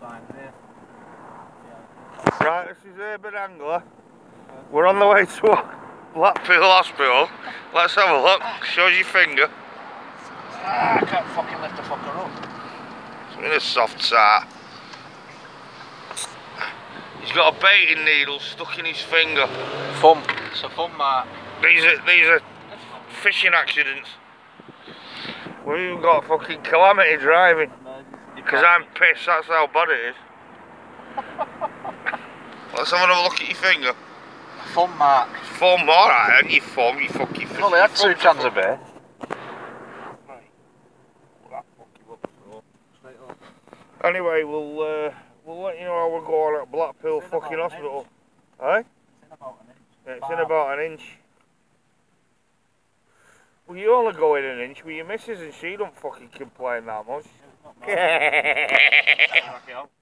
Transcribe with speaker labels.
Speaker 1: Right, this is Urban Angler. We're on the way to Blackpool Hospital. Let's have a look. Shows your finger.
Speaker 2: I can't fucking lift the fucker up.
Speaker 1: It's in a soft side. He's got a baiting needle stuck in his finger.
Speaker 2: Thumb. It's a thumb mark.
Speaker 1: These are fishing accidents. We've got fucking calamity driving. Because I'm pissed, that's how bad it is. Let's have another look at your finger.
Speaker 2: Thumb mark.
Speaker 1: Thumb, alright, you thumb, you fucking fish.
Speaker 2: I've only had 2 cans of beer.
Speaker 1: Anyway, we'll let you know how we're going at Blackpool fucking Hospital. Eh? It's in about an inch. Well, you only go in an inch with your missus and she don't fucking complain that much.